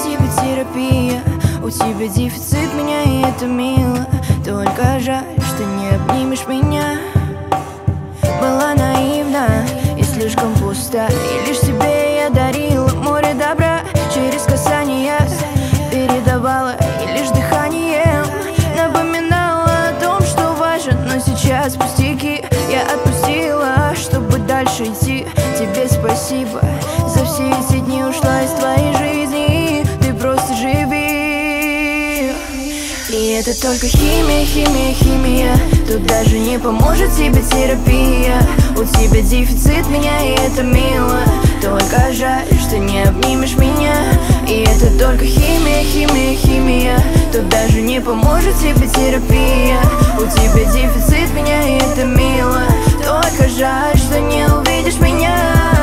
тебе терапия. У тебя дефицит меня, и это мило. Только жаль, что не обнимешь меня. Была наивна и слишком пуста, и лишь тебе я дарила море добра. Через касание передавала, и лишь дыханием напоминала о том, что важен. Но сейчас пустяки я отпустила, чтобы дальше идти. Тебе спасибо за все эти дни, ушла из твоей жизни. Ты просто живи. И это только химия, химия, химия. Тут даже не поможет тебе терапия. У тебя дефицит меня, и это мило. Только жаль, что не обнимешь меня. И это только химия, химия, химия. Тут даже не поможет тебе терапия. У тебя дефицит меня, и это мило. Только жаль, что не увидишь меня.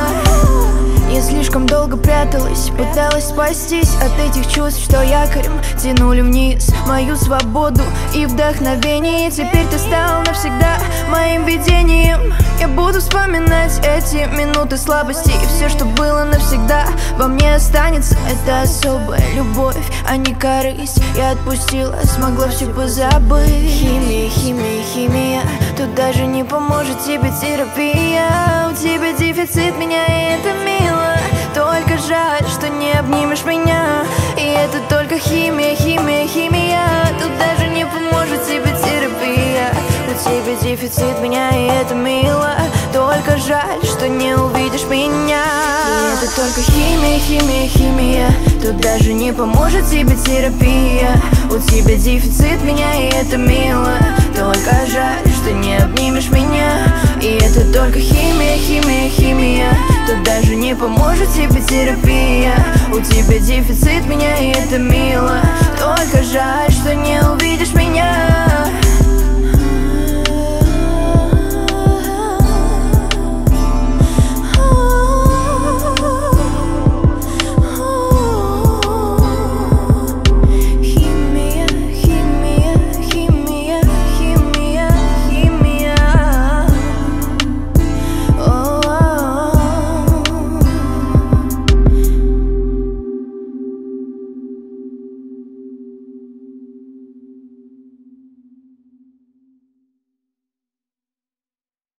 Я слишком долго пряталась, пыталась спастись от этих чувств, что якорем тянули вниз мою свободу и вдохновение. Теперь ты стал навсегда моим видением. Я буду вспоминать эти минуты слабости, и все, что было навсегда во мне останется. Это особая любовь, а не корысть. Я отпустила, смогла все позабыть. Химия, химия, химия. Тут даже не поможет тебе терапия. У тебя дефицит меня, и это мило. Только жаль, что не обнимешь меня. И это только химия, химия, химия. Тут даже не поможет тебе терапия. У тебя дефицит меня, и это мило. Только жаль, что не увидишь меня. И это только химия, химия, химия. Тут даже не поможет тебе терапия. У тебя дефицит меня, и это мило. Только жаль, что не обнимешь меня. И это только химия, химия, химия. Тут даже не поможет тебе терапия. У тебя дефицит меня, и это мило. Только жаль, что не увидишь меня.